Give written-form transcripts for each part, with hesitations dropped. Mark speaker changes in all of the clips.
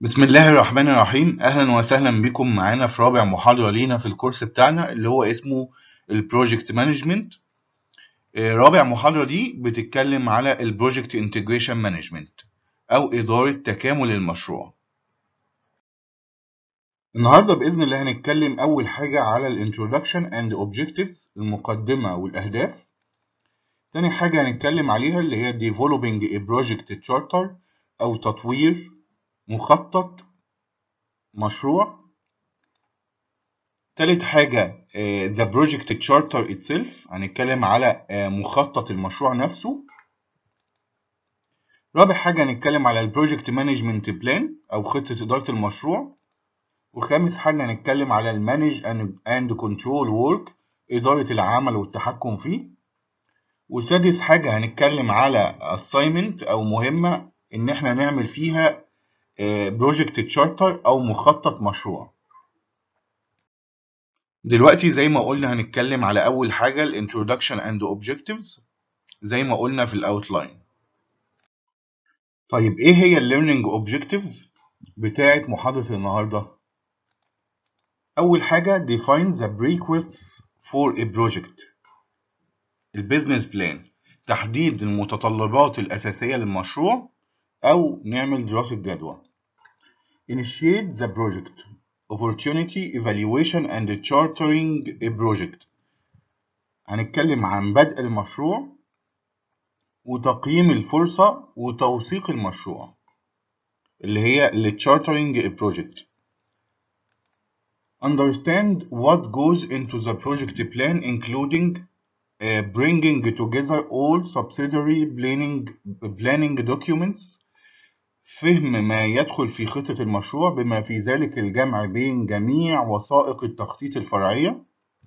Speaker 1: بسم الله الرحمن الرحيم. أهلا وسهلا بكم معانا في رابع محاضرة لينا في الكورس بتاعنا اللي هو اسمه البروجكت مانجمنت. رابع محاضرة دي بتتكلم على البروجكت انتجريشن مانجمنت أو إدارة تكامل المشروع. النهاردة بإذن الله هنتكلم أول حاجة على الانترودكشن اند اوبجكتيفز، المقدمة والأهداف. تاني حاجة هنتكلم عليها اللي هي developing a project charter أو تطوير مخطط مشروع. تالت حاجة the project charter itself، هنتكلم على مخطط المشروع نفسه. رابع حاجة هنتكلم على البروجكت مانجمنت بلان أو خطة إدارة المشروع. وخامس حاجة هنتكلم على المانج اند كنترول وورك، إدارة العمل والتحكم فيه. وسادس حاجة هنتكلم على assignment أو مهمة إن إحنا نعمل فيها بروجكت تشارتر أو مخطط مشروع. دلوقتي زي ما قلنا هنتكلم على أول حاجة الانترودكشن اند اوبجكتيفز زي ما قلنا في الأوتلاين. طيب إيه هي الليرنينج اوبجكتيفز بتاعة محاضرة النهاردة؟ أول حاجة define the prerequisites for a project. البيزنس بلان، تحديد المتطلبات الأساسية للمشروع أو نعمل دراسة جدوى. Initiate the project, opportunity evaluation and chartering a project. هنتكلم عن بدء المشروع وتقييم الفرصة وتوثيق المشروع اللي هي chartering a project. Understand what goes into the project plan including bringing together all subsidiary planning documents. فهم ما يدخل في خطة المشروع بما في ذلك الجمع بين جميع وثائق التخطيط الفرعية.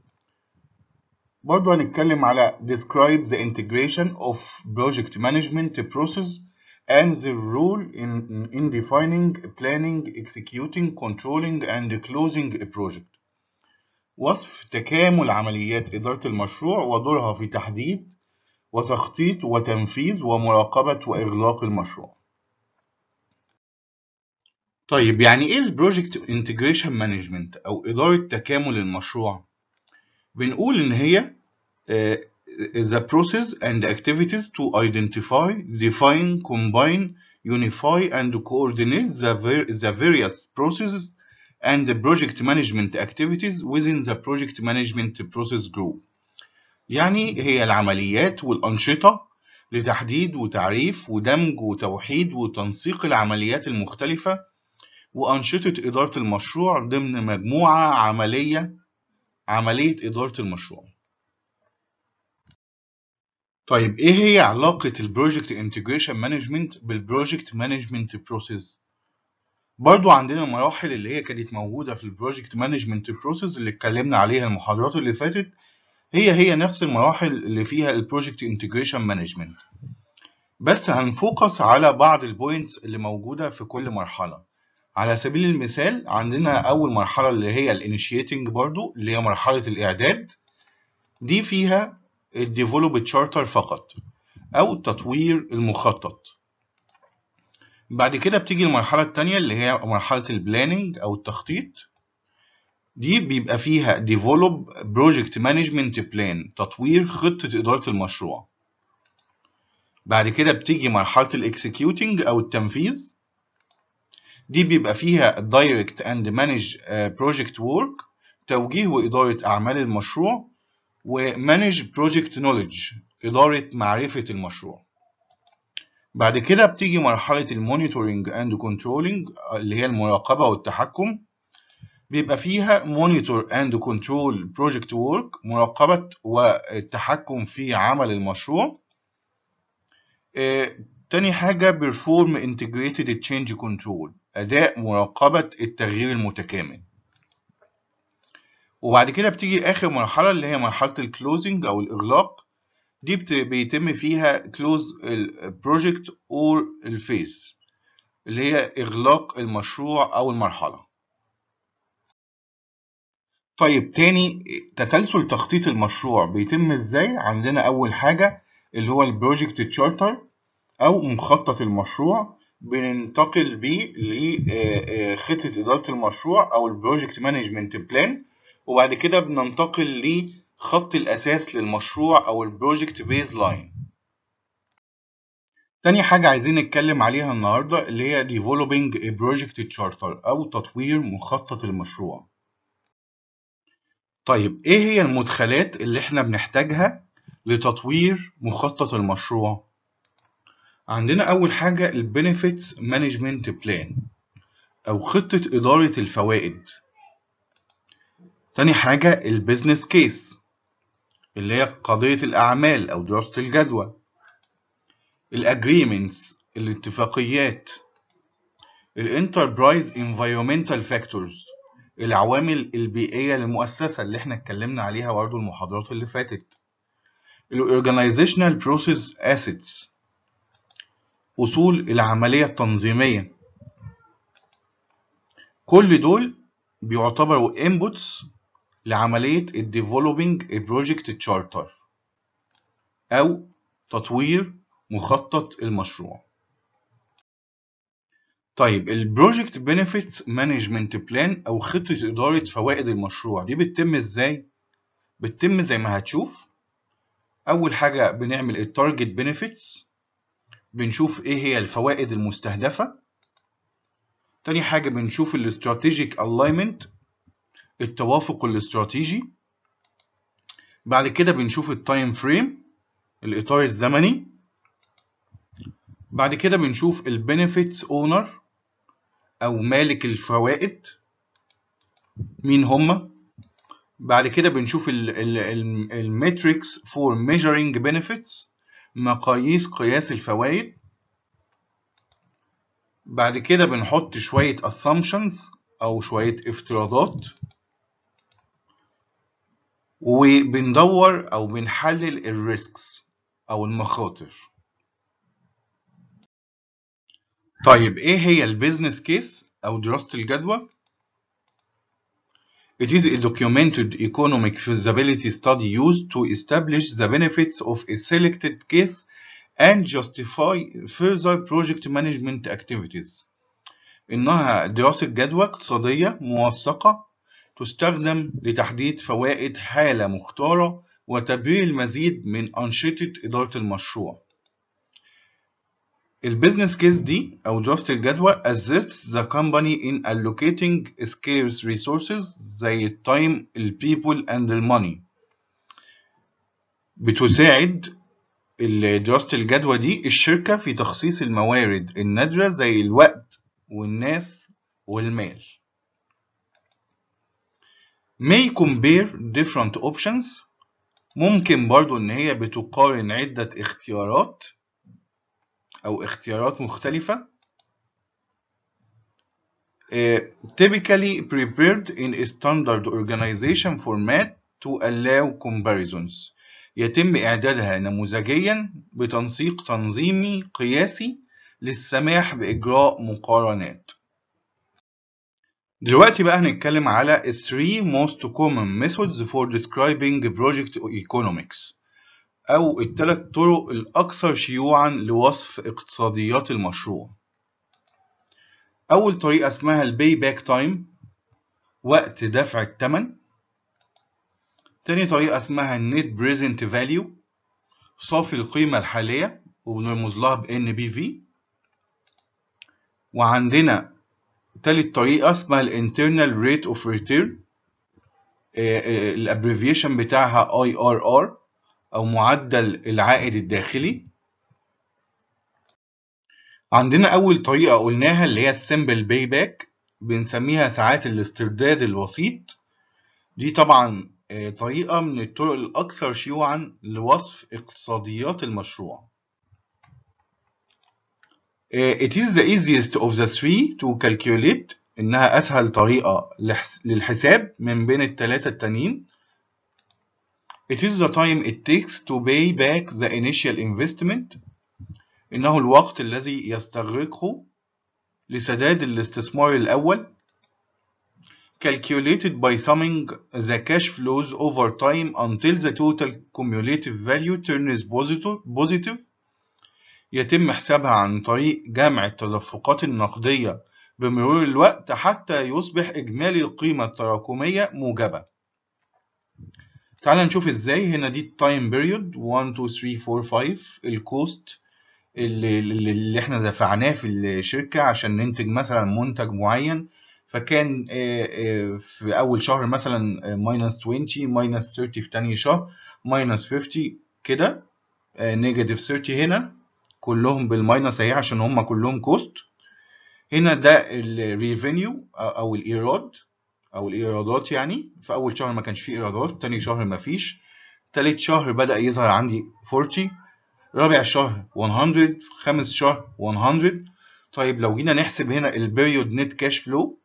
Speaker 1: برضو هنتكلم على describe the integration of project management process and the role in defining, planning, executing, controlling and closing a project. وصف تكامل عمليات إدارة المشروع ودورها في تحديد وتخطيط وتنفيذ ومراقبة وإغلاق المشروع. طيب يعني إيه البروجكت انتجريشن مانجمنت أو إدارة تكامل المشروع؟ بنقول إن هي the process and activities to identify, define, combine, unify and coordinate the various processes and the project management activities within the project management process group. يعني هي العمليات والأنشطة لتحديد وتعريف ودمج وتوحيد وتنسيق العمليات المختلفة وأنشطة إدارة المشروع ضمن مجموعة عملية إدارة المشروع. طيب إيه هي علاقة البروجكت انتجريشن مانجمنت بالبروجكت مانجمنت بروسيس؟ برضو عندنا مراحل اللي هي كانت موجودة في البروجكت مانجمنت بروسيس اللي اتكلمنا عليها المحاضرات اللي فاتت، هي نفس المراحل اللي فيها البروجكت انتجريشن مانجمنت، بس هنفوكس على بعض البوينتس اللي موجودة في كل مرحلة. على سبيل المثال عندنا أول مرحلة اللي هي الانيشيتنج، برضو اللي هي مرحلة الإعداد، دي فيها الديفلوب تشارتر فقط أو تطوير المخطط. بعد كده بتيجي المرحلة التانية اللي هي مرحلة البلاننج أو التخطيط، دي بيبقى فيها develop project management plan، تطوير خطة إدارة المشروع. بعد كده بتيجي مرحلة الاكسكيوتنج أو التنفيذ، دي بيبقى فيها direct and manage project work، توجيه وإدارة أعمال المشروع، وmanage project knowledge، إدارة معرفة المشروع. بعد كده بتيجي مرحلة المونيتورنج اند كنترولنج اللي هي المراقبة والتحكم، بيبقى فيها monitor and control project work، مراقبة والتحكم في عمل المشروع. تاني حاجة perform integrated change control، أداء مراقبة التغيير المتكامل. وبعد كده بتيجي آخر مرحلة اللي هي مرحلة الكلوزنج أو الإغلاق، دي بيتم فيها close البروجكت or الفيس اللي هي إغلاق المشروع أو المرحلة. طيب تاني، تسلسل تخطيط المشروع بيتم إزاي؟ عندنا أول حاجة اللي هو البروجكت تشارتر أو مخطط المشروع، بننتقل بيه لخطة إدارة المشروع أو البروجكت مانجمنت بلان، وبعد كده بننتقل لخط الأساس للمشروع أو البروجكت بيز لاين. تاني حاجة عايزين نتكلم عليها النهاردة اللي هي developing a project charter أو تطوير مخطط المشروع. طيب إيه هي المدخلات اللي إحنا بنحتاجها لتطوير مخطط المشروع؟ عندنا أول حاجة ال benefits management plan أو خطة إدارة الفوائد. تاني حاجة ال business case اللي هي قضية الأعمال أو دراسة الجدوى. ال agreements الاتفاقيات. ال enterprise environmental factors العوامل البيئية للمؤسسة اللي احنا اتكلمنا عليها برضه المحاضرات اللي فاتت. ال organizational process assets أصول العملية التنظيمية. كل دول بيعتبروا inputs لعملية ال developing a project charter أو تطوير مخطط المشروع. طيب ال project benefits management plan أو خطة إدارة فوائد المشروع دي بتتم إزاي؟ بتتم زي ما هتشوف. أول حاجة بنعمل ال target benefits، بنشوف إيه هي الفوائد المستهدفة. تاني حاجة بنشوف ال strategic alignment التوافق الاستراتيجي. بعد كده بنشوف ال time frame الإطار الزمني. بعد كده بنشوف ال benefits owner أو مالك الفوائد مين هما. بعد كده بنشوف ال metrics for measuring benefits مقاييس قياس الفوائد. بعد كده بنحط شوية assumptions أو شوية افتراضات، وبندور أو بنحلل الريسكس أو المخاطر. طيب إيه هي البيزنس كيس أو دراسة الجدوى؟ It is a documented economic feasibility study used to establish the benefits of a selected case and justify further project management activities. إنها دراسة جدوى اقتصادية موثقة تستخدم لتحديد فوائد حالة مختارة وتبرير المزيد من أنشطة إدارة المشروع. البيزنس كيس دي أو دراسة الجدوى assists the company in allocating scarce resources زي التايم البيبل and الماني. بتساعد دراسة الجدوى دي الشركة في تخصيص الموارد النادرة زي الوقت والناس والمال. may compare different options ممكن برضو إن هي بتقارن عدة اختيارات أو اختيارات مختلفة. typically prepared in a standard organization format to allow comparisons. يتم إعدادها نموذجيا بتنسيق تنظيمي قياسي للسماح بإجراء مقارنات. دلوقتي بقى هنتكلم على 3 most common methods for describing project economics أو الثلاث طرق الأكثر شيوعا لوصف اقتصاديات المشروع. أول طريقة اسمها الباي باك تايم وقت دفع الثمن. تاني طريقة اسمها النت بريزنت فاليو صافي القيمة الحالية وبنرمز لها ب NBV. وعندنا تالت طريقة اسمها الانترنال ريت اوف ريتيرن الابريفيشن بتاعها IRR أو معدل العائد الداخلي. عندنا أول طريقة قلناها اللي هي السمبل باي باك بنسميها ساعات الاسترداد الوسيط. دي طبعا طريقة من الطرق الأكثر شيوعا لوصف اقتصاديات المشروع. It is the easiest of the three to calculate إنها أسهل طريقة للحساب من بين الثلاثة التانيين. It is the time it takes to pay back the initial investment إنه الوقت الذي يستغرقه لسداد الاستثمار الأول. Calculated by summing the cash flows over time until the total cumulative value turns positive. يتم حسابها عن طريق جمع التدفقات النقدية بمرور الوقت حتى يصبح إجمالي القيمة التراكمية موجبة. تعال نشوف ازاي. هنا دي التايم بيريود 1 2 3 4 5، الكوست اللي احنا دفعناه في الشركة عشان ننتج مثلا منتج معين. فكان في أول شهر مثلا ماينس 20، ماينس 30 في تاني شهر، ماينس 50 كده، نيجاتيف 30 هنا، كلهم بالماينس اهي عشان هم كلهم كوست. هنا ده الريفينيو او الايراد او الايرادات، يعني في اول شهر ما كانش فيه ايرادات، تاني شهر ما فيش، تالت شهر بدأ يظهر عندي 40، رابع شهر 100، خامس شهر 100. طيب لو جينا نحسب هنا البيريود نت كاش فلو،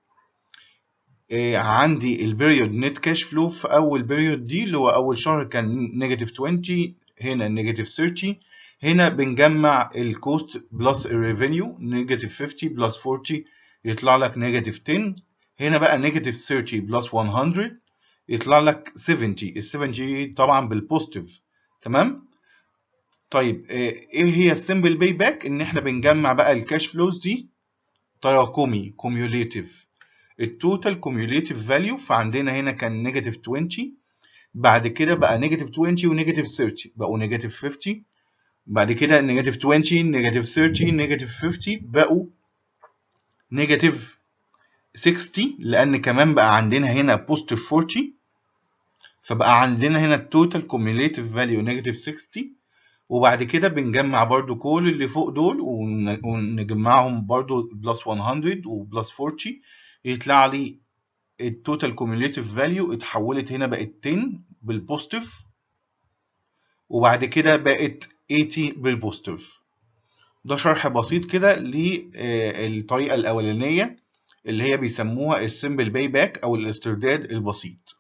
Speaker 1: عندي البيريود نت كاش فلو في اول بيريود دي اللي هو اول شهر كان نيجاتيف 20، هنا نيجاتيف 30. هنا بنجمع الكوست بلس الريفينيو، نيجاتيف 50 بلس 40 يطلع لك نيجاتيف 10. هنا بقى نيجاتيف 30 بلس 100 يطلع لك 70. ال 70 طبعا بالبوزيتيف. تمام. طيب ايه هي السمبل باي باك؟ ان احنا بنجمع بقى الكاش فلوز دي تراكمي كوميوليتيف، التوتال كوميوليتيف فاليو. فعندنا هنا كان نيجاتيف 20، بعد كده بقى نيجاتيف 20 ونيجاتيف 30 بقوا نيجاتيف 50، بعد كده نيجاتيف 20 نيجاتيف 30 نيجاتيف 50 بقوا نيجاتيف 60، لان كمان بقى عندنا هنا بوزيتيف 40، فبقى عندنا هنا التوتال كوميوليتيف فاليو نيجاتيف 60. وبعد كده بنجمع برضو كل اللي فوق دول ونجمعهم برضو بلس 100 وبلس 40، يطلع لي التوتال كوميوليتيف فاليو اتحولت هنا بقت 10 بالبوزيتيف، وبعد كده بقت 80 بالبوزيتيف. ده شرح بسيط كده للطريقة الأولانية اللي هي بيسموها السمبل باي باك أو الاسترداد البسيط.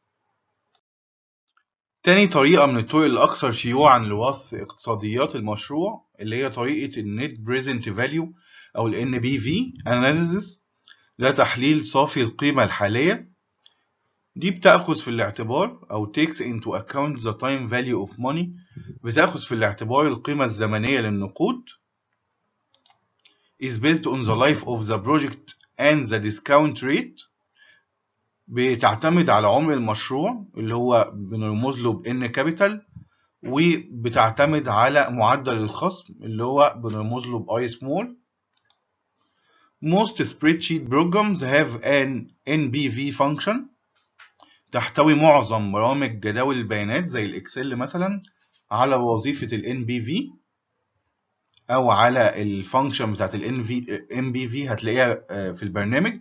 Speaker 1: تاني طريقة من الطرق الأكثر شيوعًا لوصف اقتصاديات المشروع اللي هي طريقة النت بريزنت فاليو أو ال NPV analysis، ده تحليل صافي القيمة الحالية. دي بتأخذ في الاعتبار أو takes into account the time value of money، بتأخذ في الاعتبار القيمة الزمنية للنقود، is based on the life of the project and the discount rate، بتعتمد على عمر المشروع اللي هو بنرمز له ب N capital، وبتعتمد على معدل الخصم اللي هو بنرمز له ب I small. Most spreadsheet programs have an NPV function، تحتوي معظم برامج جداول البيانات زي الإكسل مثلا على وظيفة ال NPV أو على الفانكشن بتاعت ال NPV، هتلاقيها في البرنامج.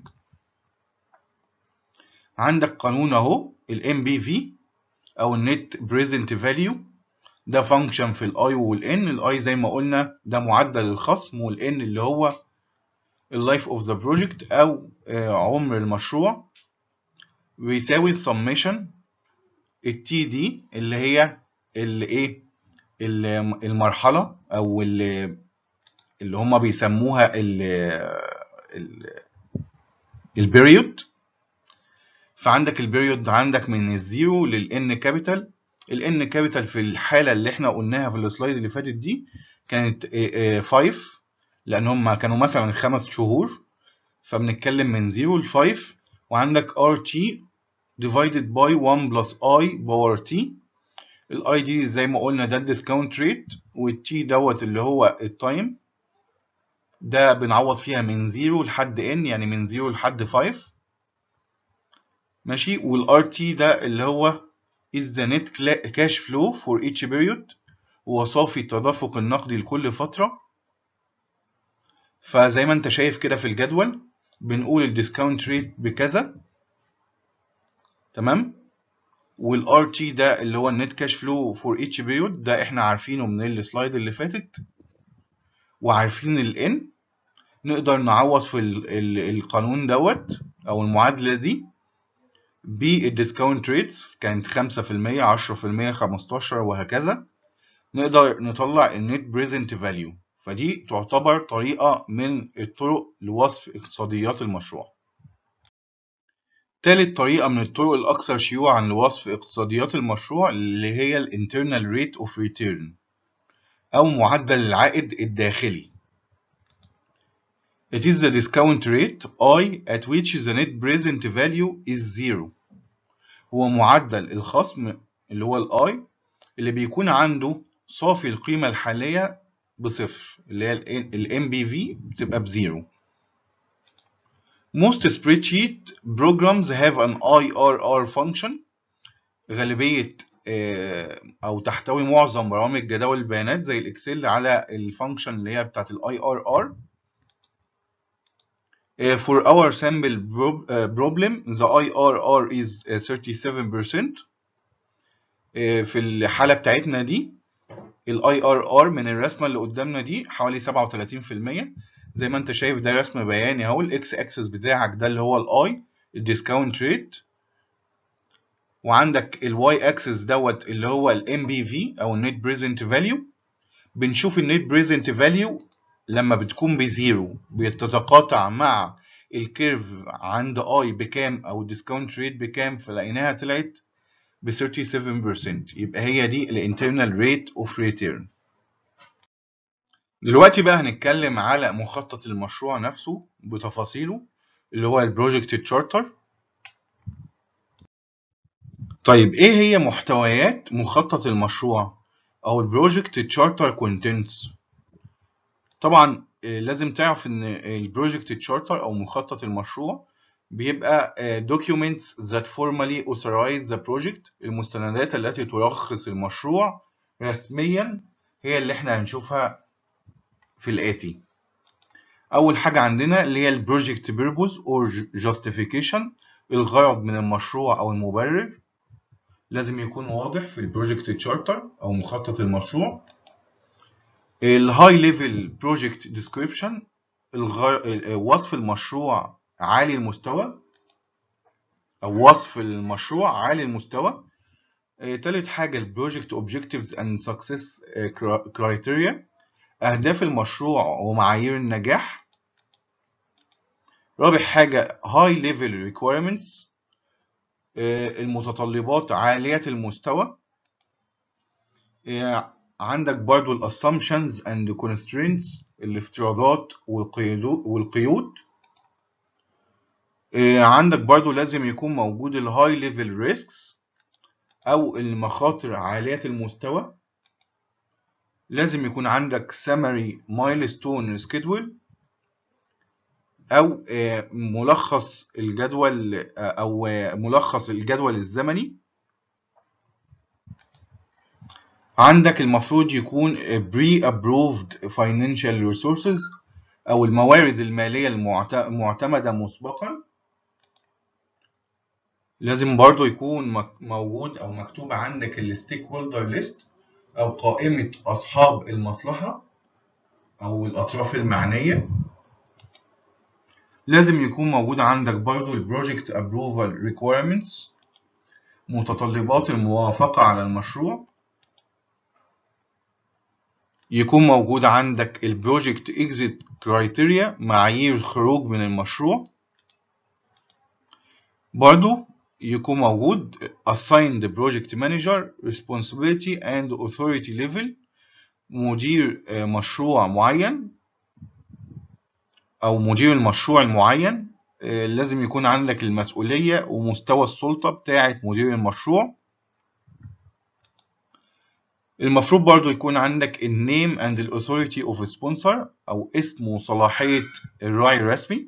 Speaker 1: عندك قانون أهو ال NPV أو النت بريزنت فاليو، ده فانكشن في الاي والان. الاي زي ما قلنا ده معدل الخصم، والان اللي هو اللايف اوف ذا بروجكت او عمر المشروع، بيساوي السميشن التي دي اللي هي الايه المرحله او اللي هم بيسموها البيريود. فعندك البيريود عندك من الزيرو للان كابيتال. الان كابيتال في الحاله اللي احنا قلناها في السلايد اللي فاتت دي كانت 5، لان هم كانوا مثلا 5 شهور، فبنتكلم من 0 ل 5. وعندك RT divided by 1 plus I باور T. الاي دي زي ما قلنا ده الديسكاونت ريت، والتي دوت اللي هو التايم، ده بنعوض فيها من 0 لحد n، يعني من 0 لحد 5. ماشي. والار تي ده اللي هو is the net cash flow for each period، هو صافي التدفق النقدي لكل فترة. فزي ما انت شايف كده في الجدول بنقول الديسكاونت ريت بكذا، تمام. والار تي ده اللي هو النت كاش فلو فور each period، ده احنا عارفينه من السلايد اللي فاتت، وعارفين الان. نقدر نعوض في القانون دوت او المعادلة دي بالديسكاونت ريتس، كانت 5%، 10%، 15 وهكذا. نقدر نطلع النت بريزنت فاليو. فدي تعتبر طريقة من الطرق لوصف اقتصاديات المشروع. تالت طريقة من الطرق الأكثر شيوعًا لوصف اقتصاديات المشروع اللي هي ال internal rate of return أو معدل العائد الداخلي. It is the discount rate I at which the net present value is zero. هو معدل الخصم اللي هو ال I اللي بيكون عنده صافي القيمة الحالية بصفر، اللي هي ال MPV بتبقى بزيرو. Most spreadsheet programs have an IRR function. غالبية أو تحتوي معظم برامج جداول البيانات زي الإكسل على الفانكشن اللي هي بتاعت ال IRR. For our sample problem, the IRR is 37%. في الحالة بتاعتنا دي ال IRR من الرسمة اللي قدامنا دي حوالي 37%. زي ما انت شايف ده رسم بياني اهو. الاكس اكسس بتاعك ده اللي هو الاي الديسكاونت ريت، وعندك الواي اكسس دوت اللي هو الام بي في او النت بريزنت فاليو. بنشوف النت بريزنت فاليو لما بتكون بزيرو بتتقاطع مع الكيرف عند اي بكام او الديسكاونت ريت بكام، فلقيناها طلعت ب 37%. يبقى هي دي الانترنال ريت اوف ريتيرن. دلوقتي بقى هنتكلم على مخطط المشروع نفسه بتفاصيله اللي هو البروجكت تشارتر. طيب ايه هي محتويات مخطط المشروع او البروجكت تشارتر كونتنتس؟ طبعا لازم تعرف ان البروجكت تشارتر او مخطط المشروع بيبقى documents that formally authorize the project. المستندات التي ترخص المشروع رسميا هي اللي احنا هنشوفها في الآتي. أول حاجة عندنا اللي هي البروجكت بيربوز أو جاستيفيكيشن، الغرض من المشروع أو المبرر لازم يكون واضح في البروجكت تشارتر أو مخطط المشروع. الهاي ليفل بروجكت ديسكريبشن، وصف المشروع عالي المستوى أو وصف المشروع عالي المستوى. تالت حاجة البروجكت اوبجكتيفز اند سكسس كرايتيريا، أهداف المشروع ومعايير النجاح. رابع حاجة high level requirements، المتطلبات عالية المستوى. عندك برضو ال assumptions and constraints، الافتراضات والقيود. عندك برضو لازم يكون موجود ال high level risks أو المخاطر عالية المستوى. لازم يكون عندك summary milestone schedule أو ملخص الجدول أو ملخص الجدول الزمني. عندك المفروض يكون pre-approved financial resources أو الموارد المالية المعتمدة مسبقا. لازم برضو يكون موجود أو مكتوب عندك الستيك هولدر ليست أو قائمة أصحاب المصلحة أو الأطراف المعنية. لازم يكون موجود عندك برضو البروجكت approval requirements، متطلبات الموافقة على المشروع. يكون موجود عندك البروجكت اكزيت كرايتيريا، معايير الخروج من المشروع. برضو يكون موجود assigned project manager responsibility and authority level، مدير مشروع معين او مدير المشروع المعين. لازم يكون عندك المسؤولية ومستوى السلطة بتاعة مدير المشروع. المفروض برضو يكون عندك النيم and the authority of sponsor أو اسم وصلاحية الراعي الرسمي.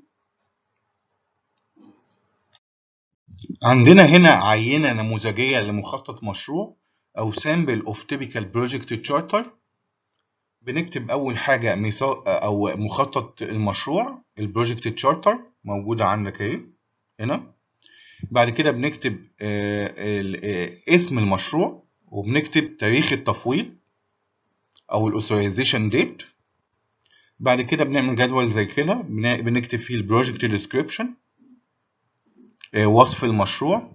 Speaker 1: عندنا هنا عينة نموذجية لمخطط مشروع أو sample of typical project charter. بنكتب أول حاجة مثال أو مخطط المشروع البروجكت تشارتر موجودة عندك أهي هنا. بعد كده بنكتب اسم المشروع وبنكتب تاريخ التفويض او الاوثرايزيشن ديت. بعد كده بنعمل جدول زي كده بنكتب فيه البروجكت ديسكريبشن، وصف المشروع.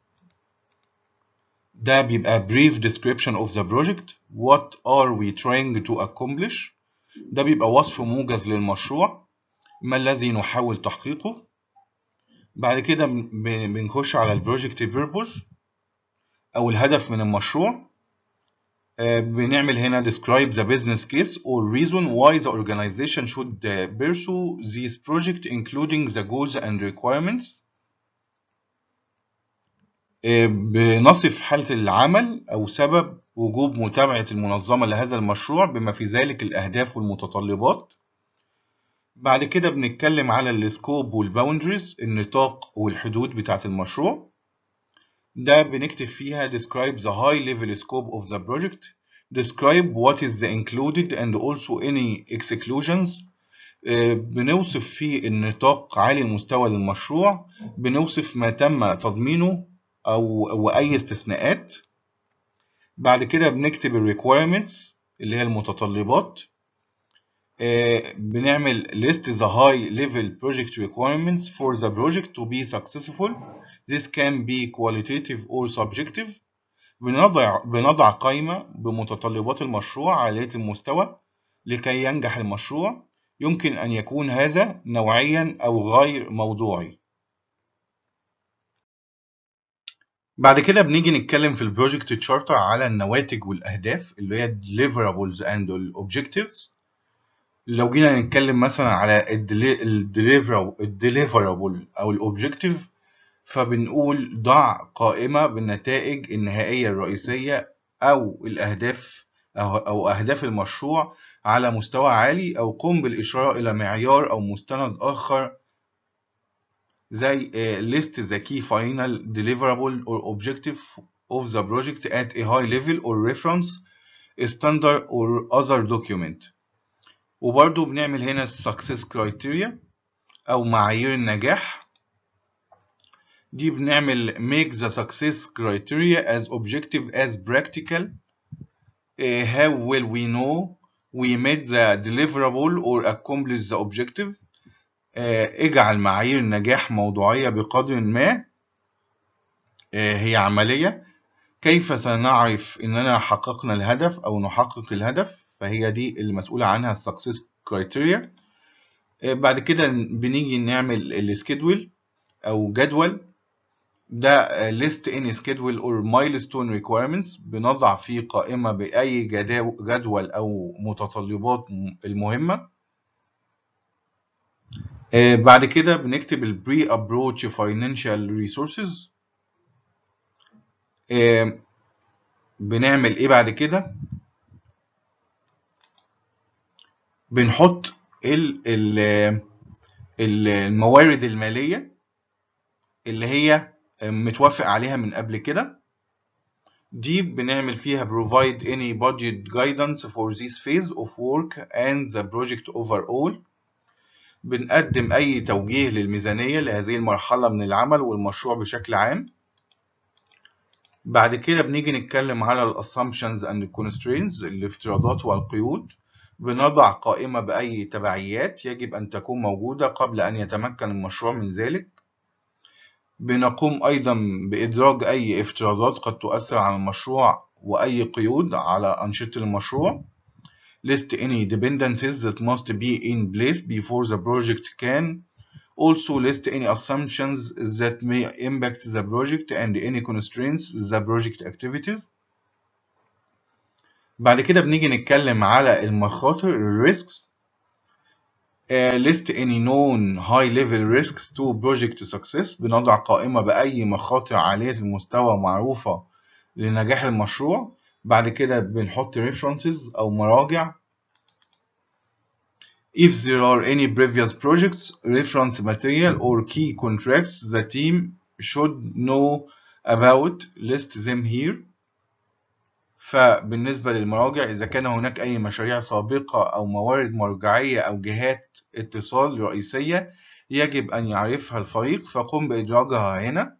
Speaker 1: ده بيبقى brief description of the project. What are we trying to accomplish؟ ده بيبقى وصف موجز للمشروع، ما الذي نحاول تحقيقه. بعد كده بنخش على البروجكت purpose او الهدف من المشروع. بنعمل هنا describe the business case or reason why the organization should pursue this project including the goals and requirements. بنصف حالة العمل أو سبب وجوب متابعة المنظمة لهذا المشروع بما في ذلك الأهداف والمتطلبات. بعد كده بنتكلم على السكوب والباوندريز، النطاق والحدود بتاعة المشروع. ده بنكتب فيها describe the high level scope of the project, describe what is the included and also any exclusions. بنوصف فيه النطاق عالي المستوى للمشروع، بنوصف ما تم تضمينه وأي استثناءات. بعد كده بنكتب ال requirements اللي هي المتطلبات. بنعمل list the high level project requirements for the project to be successful. This can be qualitative or subjective. بنضع قائمة بمتطلبات المشروع عالية المستوى لكي ينجح المشروع. يمكن أن يكون هذا نوعيا أو غير موضوعي. بعد كده بنيجي نتكلم في البروجكت تشارتر على النواتج والأهداف اللي هي deliverables and objectives. لو جينا نتكلم مثلا على الديليفرابل أو الأوبجكتيف، فبنقول ضع قائمة بالنتائج النهائية الرئيسية أو الأهداف أو أهداف المشروع على مستوى عالي، أو قم بالإشارة إلى معيار أو مستند آخر زي list the key final deliverable or objective of the project at a high level or reference standard or other document. وبرضو بنعمل هنا success criteria أو معايير النجاح. دي بنعمل make the success criteria as objective as practical. How will we know we met the deliverable or accomplished the objective. اجعل معايير النجاح موضوعية بقدر ما هي عملية. كيف سنعرف إننا حققنا الهدف أو نحقق الهدف؟ فهي دي المسؤولة عنها success criteria. بعد كده بنيجي نعمل السكيدول أو جدول. ده list any schedule or milestone requirements. بنضع فيه قائمة بأي جدول أو متطلبات المهمة. بعد كده بنكتب ال pre-approach financial resources. بنعمل إيه بعد كده؟ بنحط الموارد المالية اللي هي متوافق عليها من قبل كده. دي بنعمل فيها provide any budget guidance for this phase of work and the project overall. بنقدم أي توجيه للميزانية لهذه المرحلة من العمل والمشروع بشكل عام. بعد كده بنيجي نتكلم على ال assumptions and constraints، الافتراضات والقيود. بنضع قائمة بأي تبعيات يجب أن تكون موجودة قبل أن يتمكن المشروع من ذلك. بنقوم أيضا بإدراج أي افتراضات قد تؤثر على المشروع وأي قيود على أنشطة المشروع. List any dependencies that must be in place before the project can. Also list any assumptions that may impact the project and any constraints the project activities. بعد كده بنيجي نتكلم على المخاطر risks. List any known high level risks to project success. بنضع قائمة بأي مخاطر عالية المستوى معروفة لنجاح المشروع. بعد كده بنحط references أو مراجع. If there are any previous projects, reference material or key contracts the team should know about, list them here. فبالنسبة للمراجع، إذا كان هناك أي مشاريع سابقة أو موارد مرجعية أو جهات اتصال رئيسية يجب أن يعرفها الفريق، فقم بإدراجها هنا.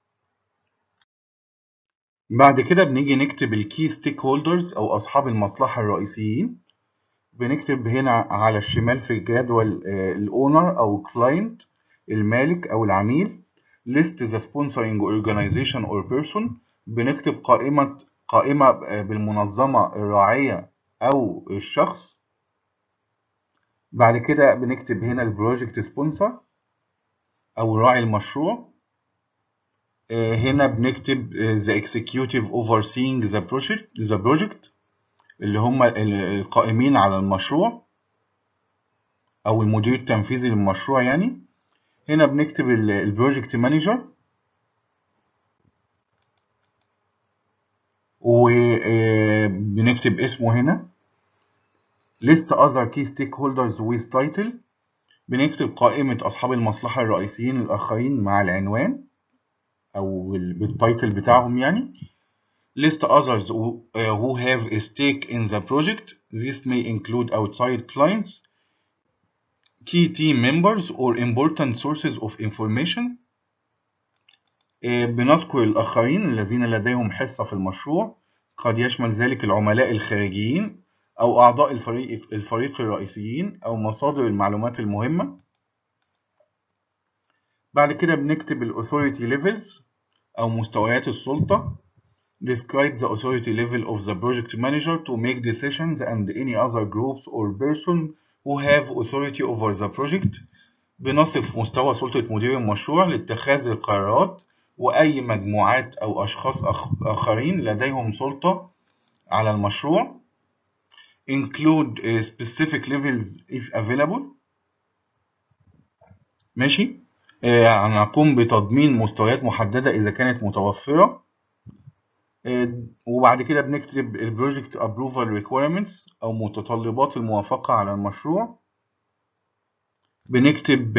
Speaker 1: بعد كده بنيجي نكتب الكي ستيك هولدرز أو أصحاب المصلحة الرئيسيين. بنكتب هنا على الشمال في الجدول الأونر أو كلاينت، المالك أو العميل. list the sponsoring organization or person. بنكتب قائمة بالمنظمة الراعية أو الشخص. بعد كده بنكتب هنا البروجكت سبونسر أو راعي المشروع. هنا بنكتب the executive overseeing the project. اللي هم القائمين على المشروع او المدير التنفيذي للمشروع يعني. هنا بنكتب البروجكت مانجر، وبنكتب اسمه هنا. list other key stakeholders with title، بنكتب قائمة أصحاب المصلحة الرئيسيين الآخرين مع العنوان أو بالتايتل بتاعهم يعني. list others who have a stake in the project. This may include outside clients, key team members or important sources of information. بنذكر الآخرين الذين لديهم حصة في المشروع، قد يشمل ذلك العملاء الخارجيين أو أعضاء الفريق الرئيسيين أو مصادر المعلومات المهمة. بعد كده بنكتب ال authority levels أو مستويات السلطة. Describe the authority level of the project manager to make decisions and any other groups or person who have authority over the project. بنصف مستوى سلطة مدير المشروع لاتخاذ القرارات وأي مجموعات أو أشخاص آخرين لديهم سلطة على المشروع. Include specific levels if available. ماشي. هنقوم بتضمين مستويات محددة إذا كانت متوفرة. وبعد كده بنكتب البروجكت approval requirements أو متطلبات الموافقة على المشروع. بنكتب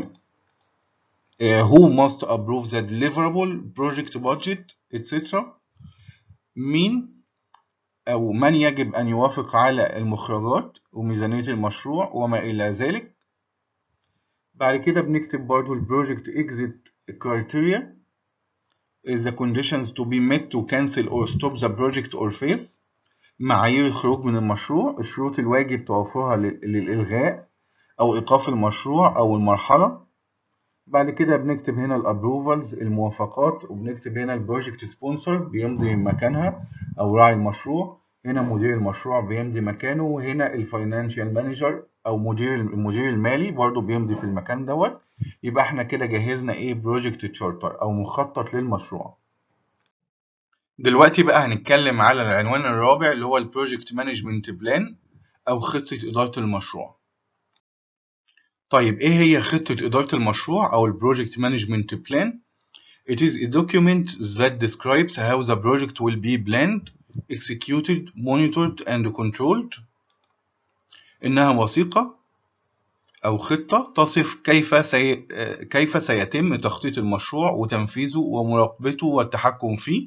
Speaker 1: who must approve the deliverable project budget etc. مين أو من يجب أن يوافق على المخرجات وميزانية المشروع وما إلى ذلك. بعد كده بنكتب برضو البروجكت exit criteria، the conditions to be met to cancel or stop the project or phase. معايير الخروج من المشروع، الشروط الواجب توفرها للإلغاء أو إيقاف المشروع أو المرحلة. بعد كده بنكتب هنا الابروفالز الموافقات، وبنكتب هنا البروجكت سبونسر بيمضي مكانها أو راعي المشروع، هنا مدير المشروع بيمضي مكانه، وهنا الفاينانشال مانجر أو المدير المالي برضو بيمضي في المكان دوت. يبقى احنا كده جهزنا ايه بروجكت تشارتر أو مخطط للمشروع. دلوقتي بقى هنتكلم على العنوان الرابع اللي هو البروجكت مانجمنت بلان أو خطة إدارة المشروع. طيب إيه هي خطة إدارة المشروع أو البروجكت مانجمنت بلان؟ It is a document that describes how the project will be planned, executed, monitored and controlled. إنها وثيقة أو خطة تصف كيف سيتم تخطيط المشروع وتنفيذه ومراقبته والتحكم فيه.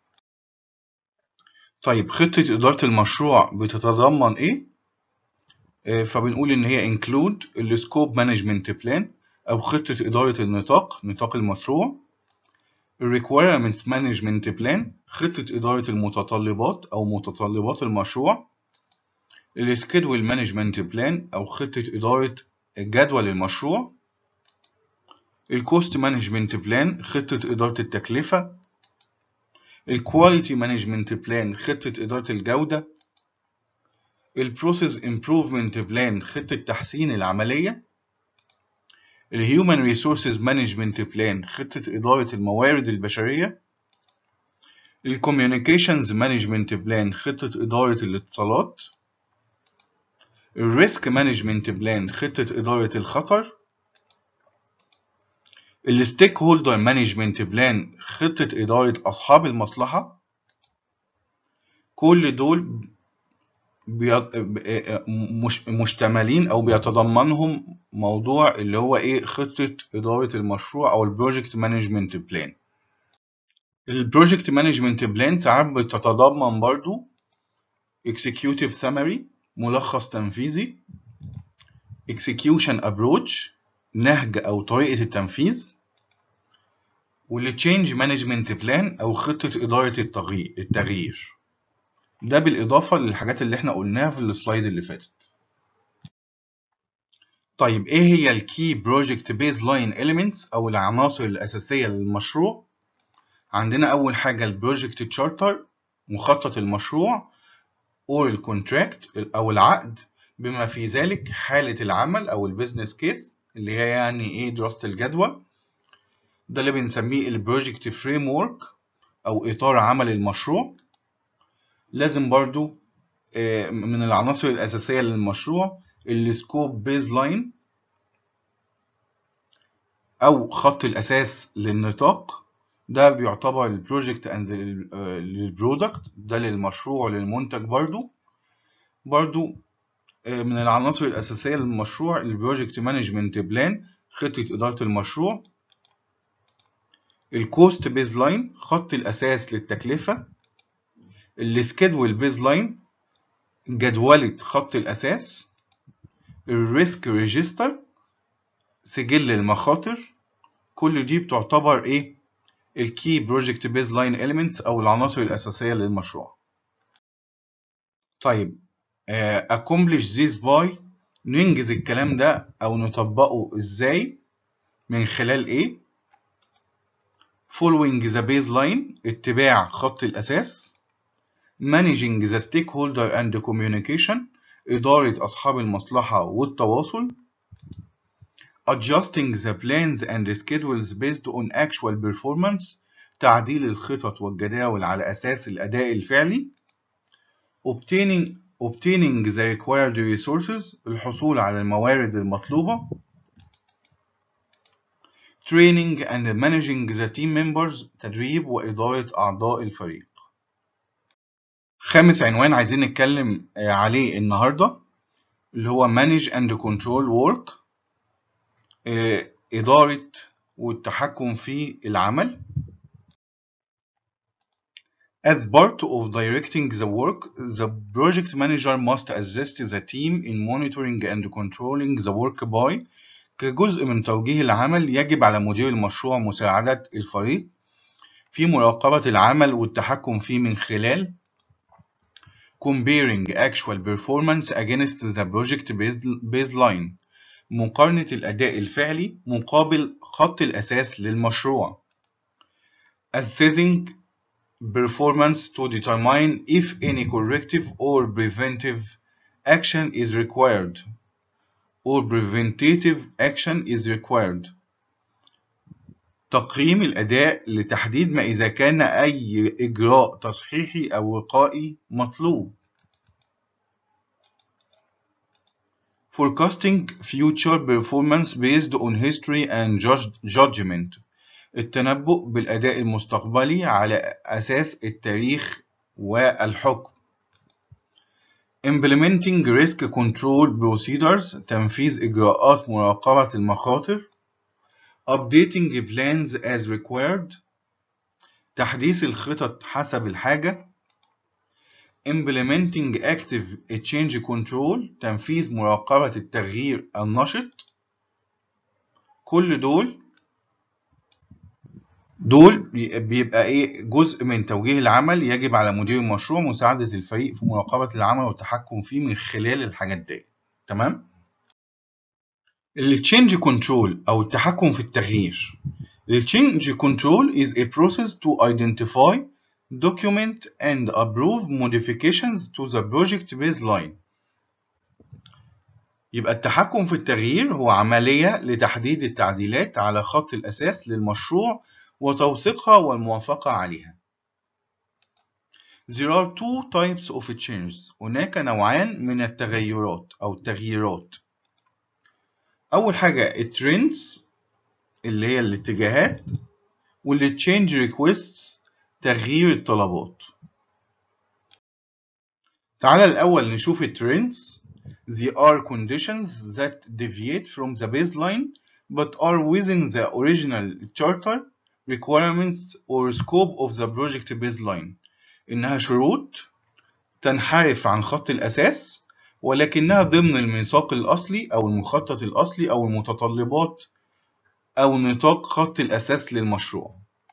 Speaker 1: طيب خطة إدارة المشروع بتتضمن إيه؟ فبنقول إن هي include السكوب مانجمنت بلان أو خطة إدارة نطاق المشروع. requirements management plan خطة إدارة المتطلبات أو متطلبات المشروع. schedule management plan أو خطة إدارة جدول المشروع. cost management plan خطة إدارة التكلفة. quality management plan خطة إدارة الجودة. process improvement plan خطة تحسين العملية. human resources management plan خطة إدارة الموارد البشرية. communications management plan خطة إدارة الاتصالات. risk management plan خطة إدارة الخطر. stakeholder management plan خطة إدارة أصحاب المصلحة. كل دول مشتملين أو بيتضمنهم موضوع اللي هو إيه خطة إدارة المشروع أو البروجكت مانجمنت بلان. البروجكت مانجمنت بلان ساعات بتتضمن برضو executive summary ملخص تنفيذي. execution approach نهج أو طريقة التنفيذ. change management plan أو خطة إدارة التغيير. ده بالإضافة للحاجات اللي احنا قلناها في السلايد اللي فاتت. طيب إيه هي الكي بروجكت بيزلاين إيليمنتس أو العناصر الأساسية للمشروع؟ عندنا أول حاجة البروجكت تشارتر مخطط المشروع or الكونتراكت أو العقد بما في ذلك حالة العمل أو البيزنس كيس اللي هي يعني إيه دراسة الجدوى. ده اللي بنسميه البروجكت فريم ورك أو إطار عمل المشروع. لازم برضو من العناصر الأساسية للمشروع السكوب بيز لاين أو خط الأساس للنطاق، ده بيعتبر البروجكت اند للبرودكت، ده للمشروع وللمنتج برضو من العناصر الأساسية للمشروع البروجكت مانجمنت بلان، خطة إدارة المشروع، الكوست بيز لاين خط الأساس للتكلفة، السكيدول بيز لاين جدولة خط الأساس، الريسك ريجستر سجل المخاطر. كل دي بتعتبر إيه؟ الكي بروجكت بيز لاين إيليمنتس أو العناصر الأساسية للمشروع. طيب accomplish this by ننجز الكلام ده أو نطبقه إزاي؟ من خلال إيه؟ following the baseline اتباع خط الأساس، managing the stakeholder and communication إدارة أصحاب المصلحة والتواصل، adjusting the plans and schedules based on actual performance تعديل الخطط والجداول على أساس الأداء الفعلي، obtaining the required resources الحصول على الموارد المطلوبة، training and managing the team members تدريب وإدارة أعضاء الفريق. خامس عنوان عايزين نتكلم عليه النهاردة اللي هو manage and control work إدارة والتحكم في العمل. As part of directing the work, the project manager must assist the team in monitoring and controlling the work by كجزء من توجيه العمل يجب على مدير المشروع مساعدة الفريق في مراقبة العمل والتحكم فيه من خلال comparing actual performance against the project baseline مقارنة الأداء الفعلي مقابل خط الأساس للمشروع. Assessing performance to determine if any corrective or preventive action is required or preventative action is required. تقييم الأداء لتحديد ما إذا كان أي إجراء تصحيحي أو وقائي مطلوب. Forecasting future performance based on history and judgment التنبؤ بالأداء المستقبلي على أساس التاريخ والحكم. Implementing risk control procedures تنفيذ إجراءات مراقبة المخاطر. Updating plans as required تحديث الخطط حسب الحاجة. Implementing active change control تنفيذ مراقبة التغيير النشط. كل دول بيبقى ايه جزء من توجيه العمل يجب على مدير المشروع مساعدة الفريق في مراقبة العمل والتحكم فيه من خلال الحاجات دي. تمام؟ التشينج كنترول او التحكم في التغيير. التشينج كنترول is a process to identify, document and approve modifications to the project baseline. يبقى التحكم في التغيير هو عملية لتحديد التعديلات على خط الأساس للمشروع وتوثيقها والموافقة عليها. There are two types of changes. هناك نوعان من التغيرات أو التغييرات. أول حاجة trends اللي هي الاتجاهات، واللي change requests تغيير الطلبات. تعالى الأول نشوف trends. They are conditions that deviate from the baseline but are within the original charter requirements or scope of the project baseline. إنها شروط تنحرف عن خط الأساس ولكنها ضمن الميثاق الأصلي أو المخطط الأصلي أو المتطلبات أو نطاق خط الأساس للمشروع.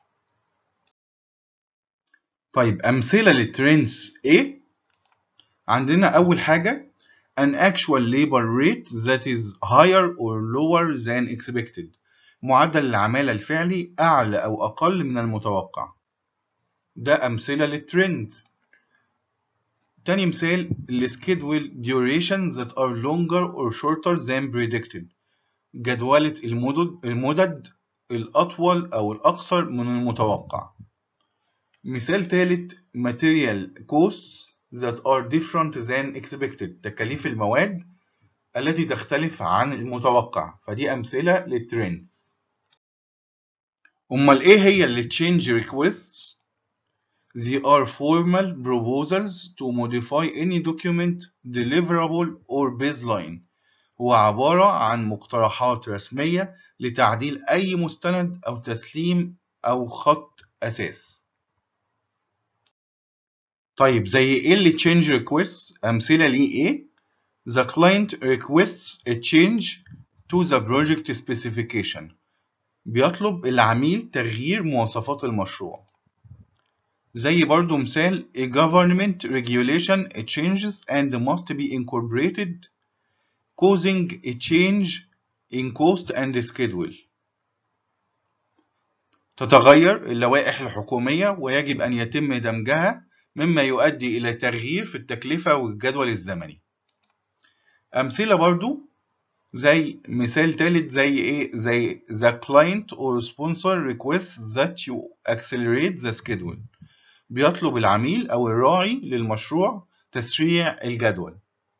Speaker 1: طيب أمثلة للترندز إيه؟ عندنا أول حاجة an actual labor rate that is higher or lower than expected. معدل العمالة الفعلي أعلى أو أقل من المتوقع. ده أمثلة للترند. تاني مثال schedule durations that are longer or shorter than predicted. جدولة المدد الأطول أو الأقصر من المتوقع. مثال ثالث material costs that are different than expected. تكاليف المواد التي تختلف عن المتوقع. فدي أمثلة للترندز. أمال إيه هي اللي change requests؟ They are formal proposals to modify any document, deliverable or baseline. هو عبارة عن مقترحات رسمية لتعديل أي مستند أو تسليم أو خط أساس. طيب زي إيه اللي change requests؟ أمثلة ليه إيه؟ The client requests a change to the project specification. بيطلب العميل تغيير مواصفات المشروع. زي برضو مثال a government regulation changes and must be incorporated causing a change in cost and schedule. تتغير اللوائح الحكومية ويجب أن يتم دمجها مما يؤدي إلى تغيير في التكلفة والجدول الزمني. أمثلة برضو زي مثال تالت زي إيه؟ زي the client or sponsor requests that you accelerate the schedule. بيطلب العميل أو الراعي للمشروع تسريع الجدول.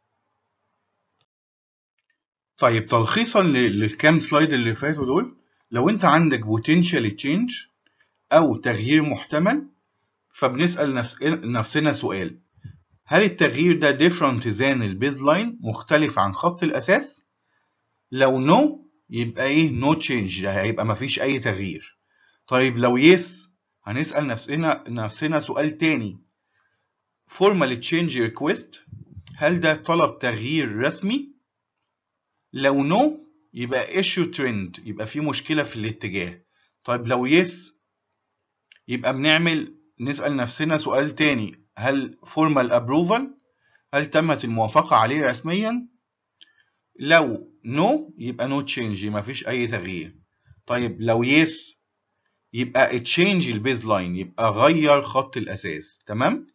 Speaker 1: طيب تلخيصا للكام سلايد اللي فاتوا دول، لو انت عندك potential change او تغيير محتمل فبنسأل نفسنا سؤال: هل التغيير ده different than البيزلاين، مختلف عن خط الاساس؟ لو no يبقى ايه no change، هيبقى مفيش اي تغيير. طيب لو yes هنسأل نفسنا سؤال تاني: formal change request، هل ده طلب تغيير رسمي؟ لو no يبقى issue trend، يبقى في مشكلة في الاتجاه. طيب لو yes يبقى نسأل نفسنا سؤال تاني: هل formal approval، هل تمت الموافقة عليه رسميا؟ لو no يبقى no change، مفيش أي تغيير. طيب لو yes يبقى change البيزلاين، يبقى غير خط الأساس. تمام؟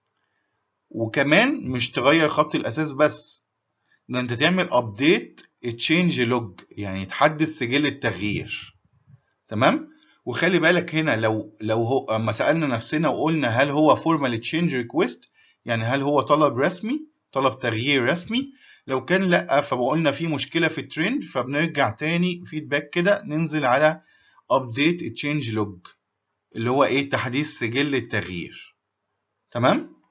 Speaker 1: وكمان مش تغير خط الأساس بس، ده انت تعمل update change log، يعني تحدث سجل التغيير. تمام؟ وخلي بالك هنا لو هو اما سألنا نفسنا وقلنا هل هو formal change request، يعني هل هو طلب رسمي، طلب تغيير رسمي؟ لو كان لا فقلنا في مشكلة في الترند، فبنرجع تاني فيدباك كده ننزل على update change log اللي هو ايه؟ تحديث سجل التغيير. تمام؟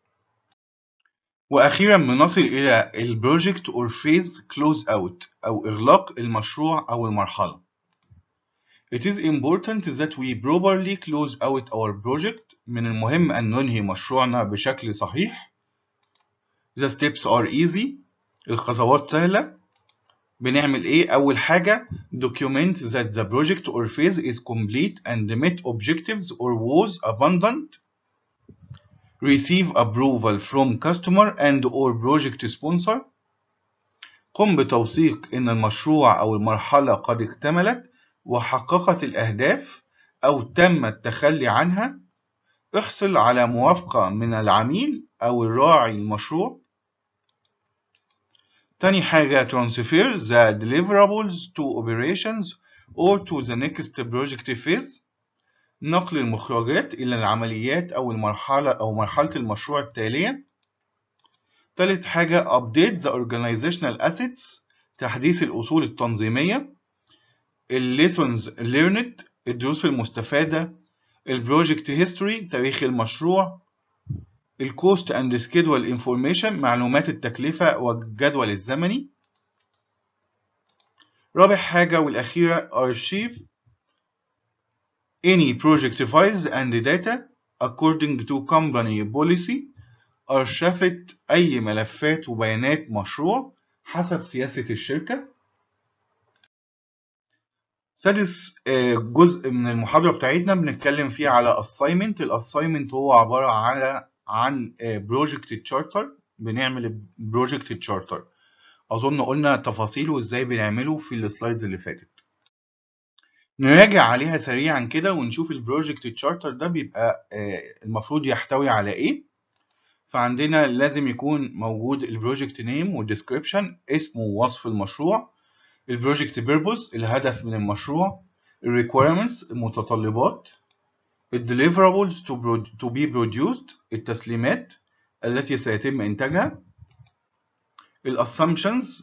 Speaker 1: وأخيرا بنصل إلى البروجكت or phase close out أو إغلاق المشروع أو المرحلة. It is important that we properly close out our project. من المهم أن ننهي مشروعنا بشكل صحيح. The steps are easy. الخطوات سهلة. بنعمل إيه؟ أول حاجة document that the project or phase is complete and met objectives or was abundant. Receive approval from customer and or project sponsor. قم بتوثيق إن المشروع أو المرحلة قد اكتملت وحققت الأهداف أو تم التخلي عنها. احصل على موافقة من العميل أو الراعي المشروع. تاني حاجة transfer the deliverables to operations or to the next project phase. نقل المخرجات إلى العمليات أو مرحلة المشروع التالية. تالت حاجة update the organizational assets. تحديث الأصول التنظيمية. lessons learned. الدروس المستفادة. البروجكت هيستوري. تاريخ المشروع. الكوست اند سكيدول انفورميشن. معلومات التكلفة والجدول الزمني. رابع حاجة والأخيرة archive any project files and data according to company policy. أرشفت أي ملفات وبيانات مشروع حسب سياسة الشركة. سادس جزء من المحاضرة بتاعتنا بنتكلم فيه على assignment. الassignment هو عبارة عن project charter. بنعمل project charter. أظن قلنا تفاصيله إزاي بنعمله في السلايدز اللي فاتت. نراجع عليها سريعا كده ونشوف البروجكت تشارتر ده بيبقى المفروض يحتوي على إيه. فعندنا لازم يكون موجود البروجكت نيم والديسكريبشن، اسم ووصف المشروع. البروجكت بيربوز، الهدف من المشروع. الريكويرمنتس، المتطلبات. الديليفرابلز تو بي بروديوسد، التسليمات. التي سيتم إنتاجها، الassumptions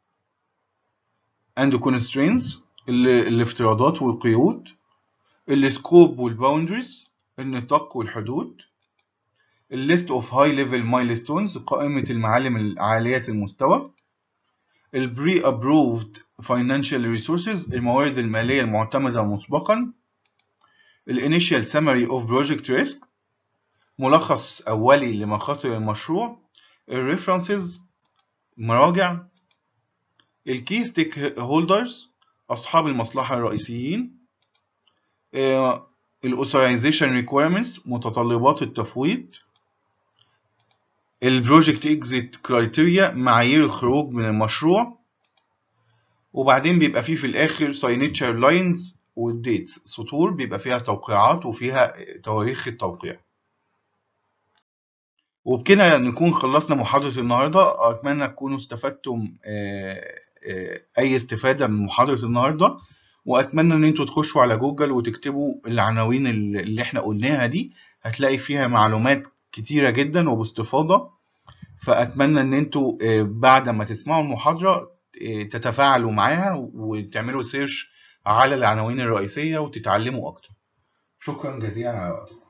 Speaker 1: and constraints الافتراضات والقيود، السكوب والباوندريز النطاق والحدود، الليست اوف هاي ليفل مايلستونز قائمة المعالم العالية المستوى، البري ابروفد فاينانشال ريسورسز الموارد المالية المعتمدة مسبقا، الانيشال سمري اوف بروجكت ريسك ملخص أولي لمخاطر المشروع، الريفرنسز مراجع، الكي ستيك هولدرز أصحاب المصلحة الرئيسيين، الاوثرايزيشن ريكويرمنتس متطلبات التفويض، البروجكت اكزيت كرايتيريا معايير الخروج من المشروع، وبعدين بيبقى فيه في الآخر signature لاينز والديتس سطور بيبقى فيها توقيعات وفيها تواريخ التوقيع. وبكده نكون خلصنا محاضرة النهاردة. أتمنى تكونوا استفدتم أي استفادة من محاضرة النهاردة، وأتمنى إن انتوا تخشوا على جوجل وتكتبوا العناوين اللي احنا قلناها دي، هتلاقي فيها معلومات كتيرة جدا وباستفاضة. فأتمنى إن انتوا بعد ما تسمعوا المحاضرة تتفاعلوا معاها وتعملوا سيرش على العناوين الرئيسية وتتعلموا أكتر. شكرا جزيلا على وقتكم.